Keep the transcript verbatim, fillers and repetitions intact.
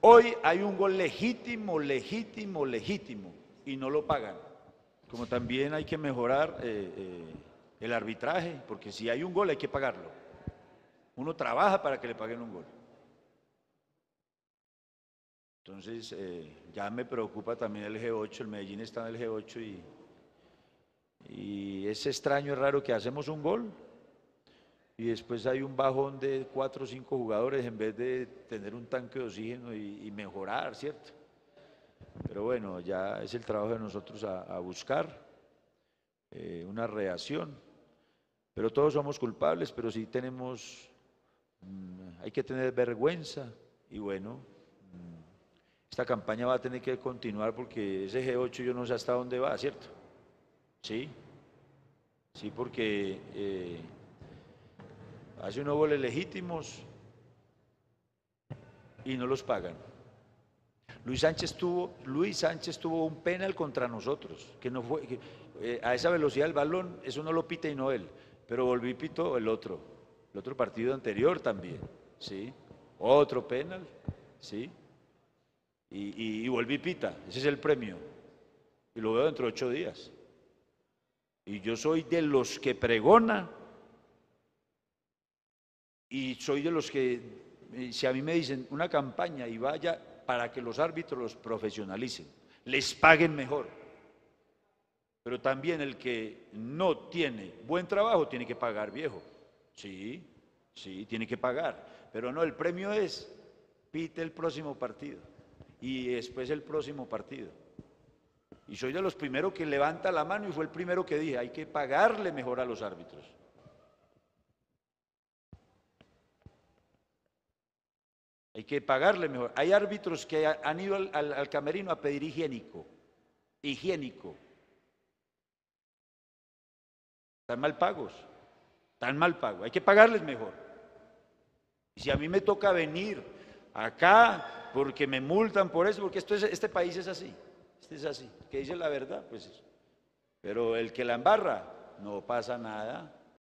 Hoy hay un gol legítimo, legítimo, legítimo, y no lo pagan. Como también hay que mejorar eh, eh, el arbitraje, porque si hay un gol hay que pagarlo. Uno trabaja para que le paguen un gol. Entonces, eh, ya me preocupa también el G ocho, el Medellín está en el G ocho y, y es extraño, es raro que hacemos un gol y después hay un bajón de cuatro o cinco jugadores en vez de tener un tanque de oxígeno y, y mejorar, ¿cierto? Pero bueno, ya es el trabajo de nosotros a, a buscar eh, una reacción. Pero todos somos culpables, pero sí tenemos, mmm, hay que tener vergüenza y bueno, mmm, esta campaña va a tener que continuar porque ese G ocho yo no sé hasta dónde va, ¿cierto? Sí, sí, porque eh, hace unos goles legítimos y no los pagan. Luis Sánchez tuvo, Luis Sánchez tuvo un penal contra nosotros, que no fue, que, eh, a esa velocidad del balón, eso no lo pita y no él, pero volvió y pitó el otro, el otro partido anterior también, ¿sí? Otro penal, ¿sí? Y, y, y volví y pita, ese es el premio, y lo veo dentro de ocho días. Y yo soy de los que pregona, y soy de los que, si a mí me dicen una campaña y vaya para que los árbitros los profesionalicen, les paguen mejor. Pero también el que no tiene buen trabajo tiene que pagar, viejo. Sí, sí, tiene que pagar. Pero no, el premio es, pite el próximo partido y después el próximo partido. Y soy de los primeros que levanta la mano y fue el primero que dije, hay que pagarle mejor a los árbitros. Hay que pagarle mejor. Hay árbitros que han ido al, al, al camerino a pedir higiénico. Higiénico. Están mal pagos. Están mal pagos. Hay que pagarles mejor. Y si a mí me toca venir acá porque me multan por eso, porque esto es, este país es así. Este es así. Que dice la verdad, pues. Pero el que la embarra, no pasa nada.